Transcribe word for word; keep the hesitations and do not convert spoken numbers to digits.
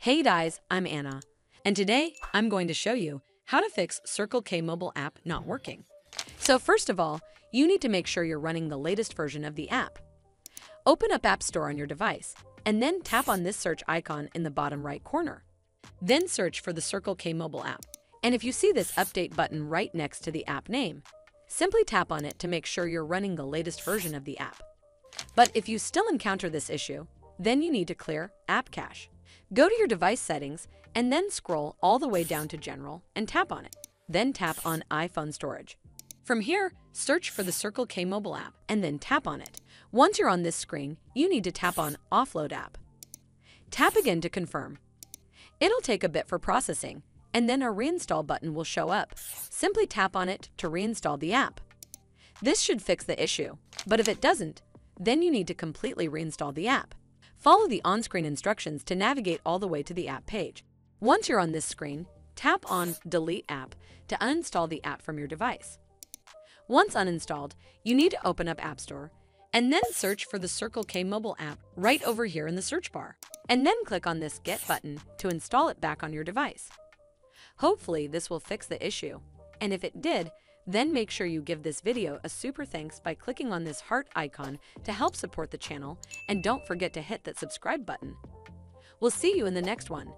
Hey guys, I'm Anna, and today I'm going to show you how to fix Circle K mobile app not working. So first of all, you need to make sure you're running the latest version of the app. Open up App Store on your device, and then tap on this search icon in the bottom right corner. Then search for the Circle K mobile app, and if you see this update button right next to the app name, simply tap on it to make sure you're running the latest version of the app. But if you still encounter this issue, then you need to clear App Cache. Go to your device settings and then scroll all the way down to General and tap on it. Then tap on iPhone Storage. From here, search for the Circle K mobile app and then tap on it. Once you're on this screen, you need to tap on Offload App. Tap again to confirm. It'll take a bit for processing, and then a Reinstall button will show up. Simply tap on it to reinstall the app. This should fix the issue, but if it doesn't, then you need to completely reinstall the app. Follow the on-screen instructions to navigate all the way to the app page. Once you're on this screen, tap on Delete App to uninstall the app from your device. Once uninstalled, you need to open up App Store and then search for the Circle K mobile app right over here in the search bar, and then click on this Get button to install it back on your device. Hopefully this will fix the issue, and if it did, then make sure you give this video a super thanks by clicking on this heart icon to help support the channel, and don't forget to hit that subscribe button. We'll see you in the next one.